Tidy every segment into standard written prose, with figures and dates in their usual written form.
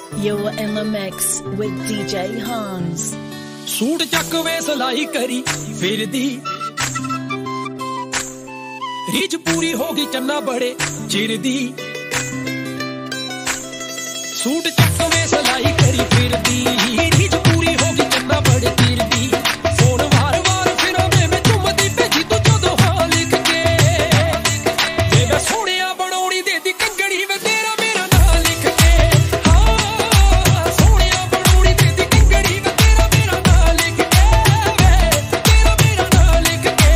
You're in the mix with DJ Hans. Suit चक वे सलाई करी फिर दी रीज पूरी होगी चन्ना बड़े चिर दी सूट चक वे सलाई करी फिर दी रीज पूरी होगी चन्ना बड़े चिर दी फोन वार वार फिर मैं चुमदी भेजी तू जो हाँ लिख के वे मैं सोनिया बनौनी दे दी कंगड़ी वे तेरा मेरा नाम लिख के हाँ सोनिया बनौनी दे दी कंगड़ी वे तेरा मेरा नाम लिख के तेरा मेरा नाम लिख के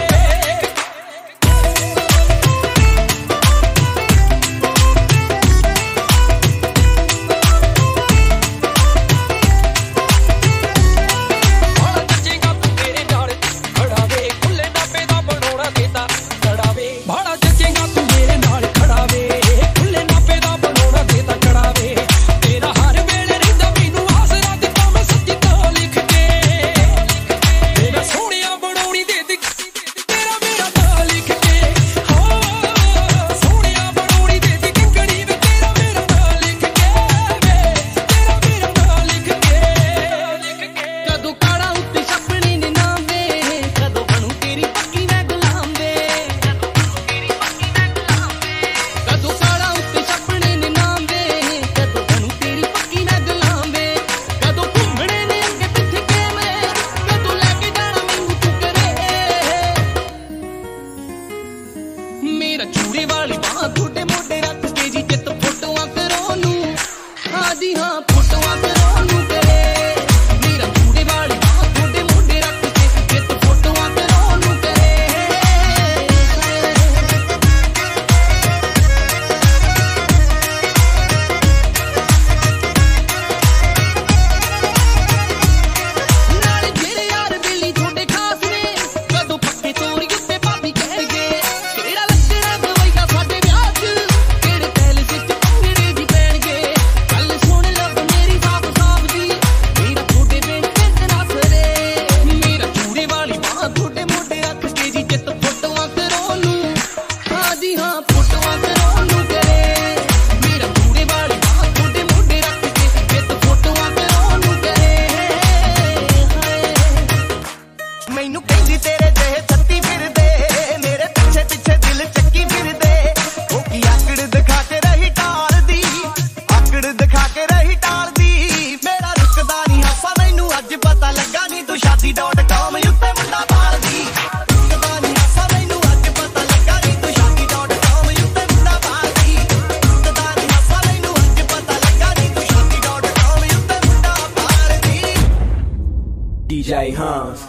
DJ Hans.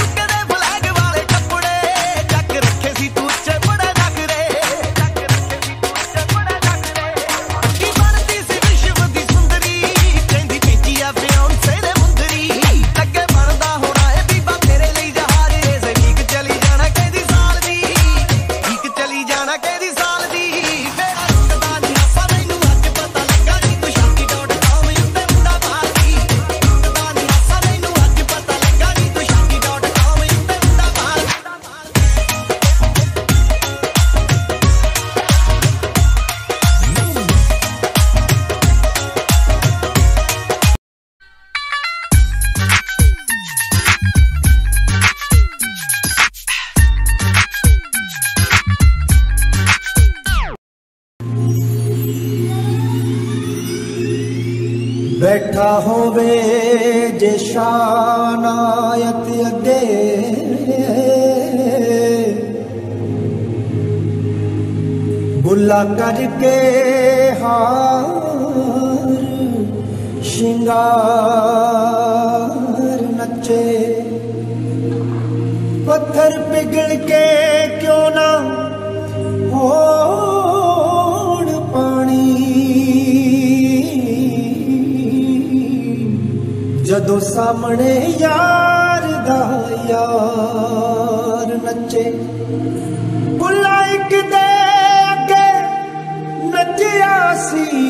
बैठा होवे जे शानायत अगे बुला करके हार शिंगार नचे पत्थर पिघल के क्यों ना हो जदों सामने यार दा यार नचे बुला एक दे अगे नचिया सी